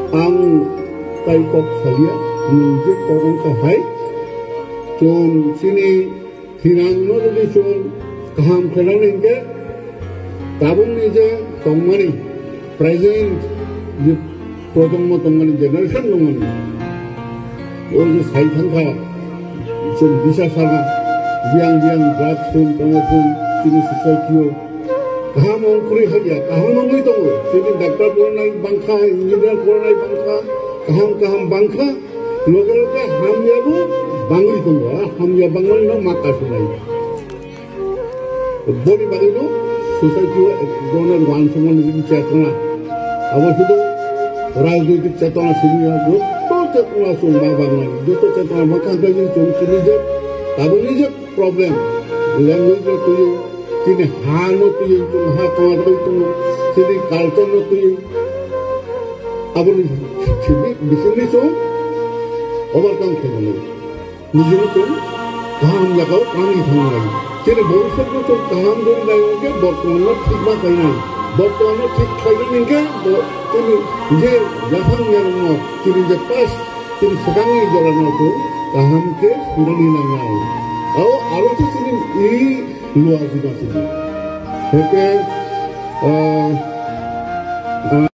ang kay kok salia nije kokong kahai chon sini hinang no de chon kaham khelan inge tabung nije tongmani present je প্রজন্ম তংমানি generation তংমানি ওই যে সাই থাকা চল দিশা সারা বিয়াং বিয়াং drug phone তমফোন তিনি সোসাইটিও কাহাম অঙ্কুরি হাজিয়া কাহাম নঙ্গই দङ তিনি doctor পড়ানাই বাংখা engineer পড়ানাই বাংখা কাহাম কাহাম বাংখা লগে লগে হামিয়াবো বাঙালি দङ হামিয়া বাঙালি ন মাতা শুনাই বডি বাগিনো সোসাইটিও এক ধরনের ওয়ান সমান চেতনা আবার শুধু রাজনৈতিক চেতনা শুনিয়া যত চেতনা শুনবা বাংলা যত চেতনা মতান্তর শুনি যে তাদের নিজের প্রবলেম ল্যাঙ্গুয়েজ তুই তিনি হানো তুই হা তোমার তুই তিনি কালচার তুই আবার বিশেষ ওভারকাম খেলে নিজের তো কাহাম জায়গাও প্রাণী থাকা তিনি ভবিষ্যৎ তো কাহাম ধরে লাগে বর্তমানে ঠিক বা তাই নাই বর্তমানে ঠিক খাইলে নিকে তিনি যে যখন তিনি যে পাস তিনি সেখানে জড়ানো তো কাহামকে পুরনি নাঙাই আরো তো তিনি এই লোয়া জীবা তিনি